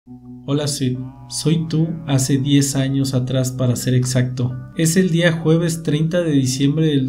Hola Sid, soy tú hace 10 años atrás para ser exacto. Es el día jueves 30 de diciembre del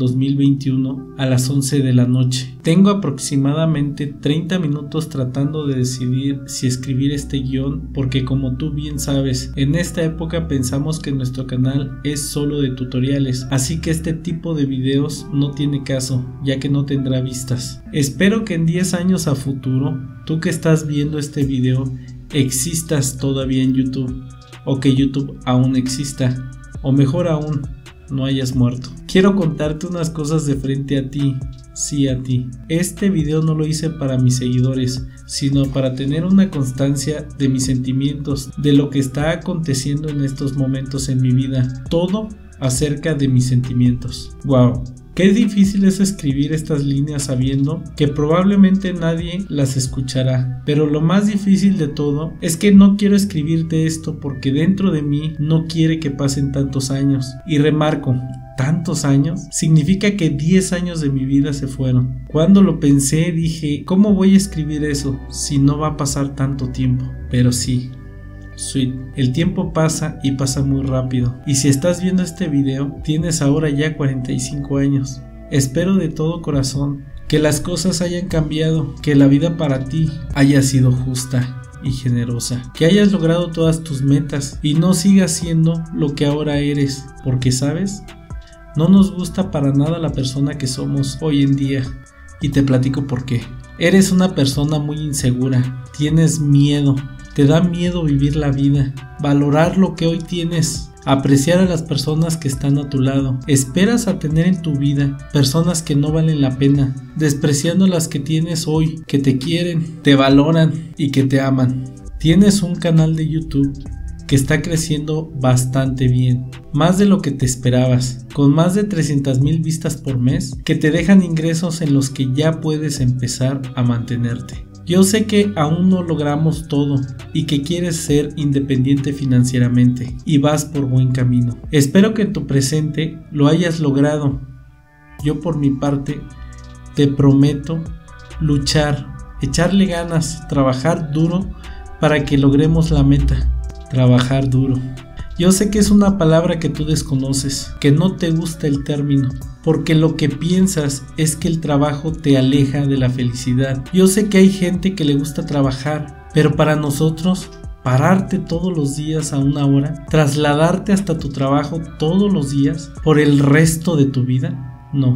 2021 a las 11 de la noche. Tengo aproximadamente 30 minutos tratando de decidir si escribir este guión porque como tú bien sabes, en esta época pensamos que nuestro canal es solo de tutoriales, así que este tipo de videos no tiene caso, ya que no tendrá vistas. Espero que en 10 años a futuro, tú que estás viendo este video, existas todavía en YouTube, o que YouTube aún exista, o mejor aún, no hayas muerto. Quiero contarte unas cosas de frente a ti, sí a ti. Este video no lo hice para mis seguidores, sino para tener una constancia de mis sentimientos, de lo que está aconteciendo en estos momentos en mi vida, todo acerca de mis sentimientos. Wow. Qué difícil es escribir estas líneas sabiendo que probablemente nadie las escuchará, pero lo más difícil de todo es que no quiero escribirte esto porque dentro de mí no quiere que pasen tantos años. Y remarco, ¿tantos años? Significa que 10 años de mi vida se fueron. Cuando lo pensé dije, ¿cómo voy a escribir eso si no va a pasar tanto tiempo? Pero sí. Sweet, el tiempo pasa y pasa muy rápido, y si estás viendo este video tienes ahora ya 45 años. Espero de todo corazón que las cosas hayan cambiado, que la vida para ti haya sido justa y generosa, que hayas logrado todas tus metas y no sigas siendo lo que ahora eres, porque sabes, no nos gusta para nada la persona que somos hoy en día, y te platico por qué. Eres una persona muy insegura, tienes miedo. Te da miedo vivir la vida, valorar lo que hoy tienes, apreciar a las personas que están a tu lado. Esperas a tener en tu vida personas que no valen la pena, despreciando las que tienes hoy, que te quieren, te valoran y que te aman. Tienes un canal de YouTube que está creciendo bastante bien, más de lo que te esperabas, con más de 300,000 vistas por mes que te dejan ingresos en los que ya puedes empezar a mantenerte. Yo sé que aún no logramos todo y que quieres ser independiente financieramente y vas por buen camino. Espero que en tu presente lo hayas logrado. Yo por mi parte te prometo luchar, echarle ganas, trabajar duro para que logremos la meta. Trabajar duro. Yo sé que es una palabra que tú desconoces, que no te gusta el término, porque lo que piensas es que el trabajo te aleja de la felicidad. Yo sé que hay gente que le gusta trabajar, pero para nosotros, pararte todos los días a una hora, trasladarte hasta tu trabajo todos los días por el resto de tu vida, no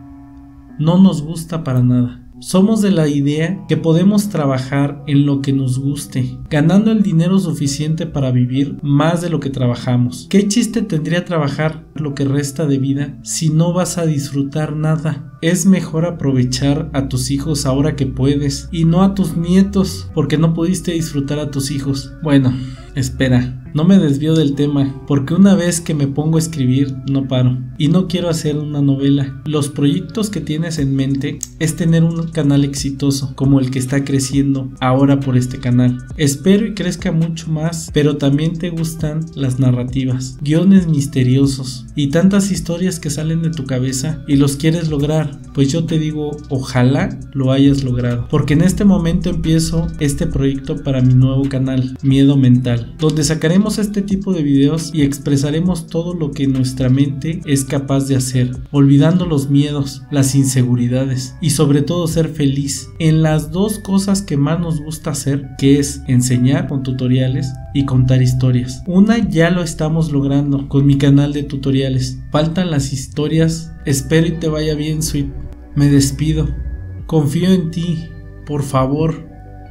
nos gusta para nada. Somos de la idea que podemos trabajar en lo que nos guste, ganando el dinero suficiente para vivir más de lo que trabajamos. ¿Qué chiste tendría trabajar lo que resta de vida si no vas a disfrutar nada? Es mejor aprovechar a tus hijos ahora que puedes y no a tus nietos porque no pudiste disfrutar a tus hijos. Bueno, espera. No me desvío del tema, porque una vez que me pongo a escribir no paro y no quiero hacer una novela. Los proyectos que tienes en mente es tener un canal exitoso como el que está creciendo ahora por este canal. Espero y crezca mucho más, pero también te gustan las narrativas, guiones misteriosos y tantas historias que salen de tu cabeza y los quieres lograr. Pues yo te digo, ojalá lo hayas logrado, porque en este momento empiezo este proyecto para mi nuevo canal, Miedo Mental, donde sacaremos este tipo de videos y expresaremos todo lo que nuestra mente es capaz de hacer, olvidando los miedos, las inseguridades y sobre todo ser feliz en las dos cosas que más nos gusta hacer, que es enseñar con tutoriales y contar historias. Una ya lo estamos logrando con mi canal de tutoriales, faltan las historias. Espero y te vaya bien, Sweet. Me despido, confío en ti, por favor,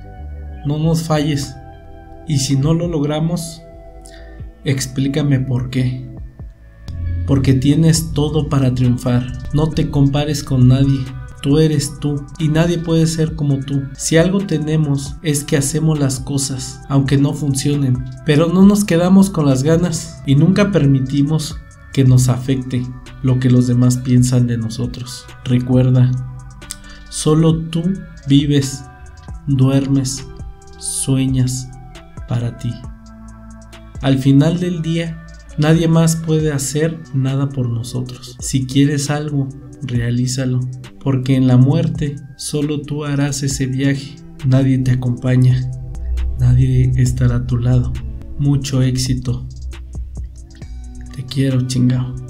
no nos falles, y si no lo logramos, explícame por qué. Porque tienes todo para triunfar. No te compares con nadie. Tú eres tú y nadie puede ser como tú. Si algo tenemos es que hacemos las cosas aunque no funcionen, pero no nos quedamos con las ganas y nunca permitimos que nos afecte lo que los demás piensan de nosotros. Recuerda, solo tú vives, duermes, sueñas para ti. Al final del día, nadie más puede hacer nada por nosotros. Si quieres algo, realízalo, porque en la muerte solo tú harás ese viaje, nadie te acompaña. nadie estará a tu lado. Mucho éxito. Te quiero, chingao.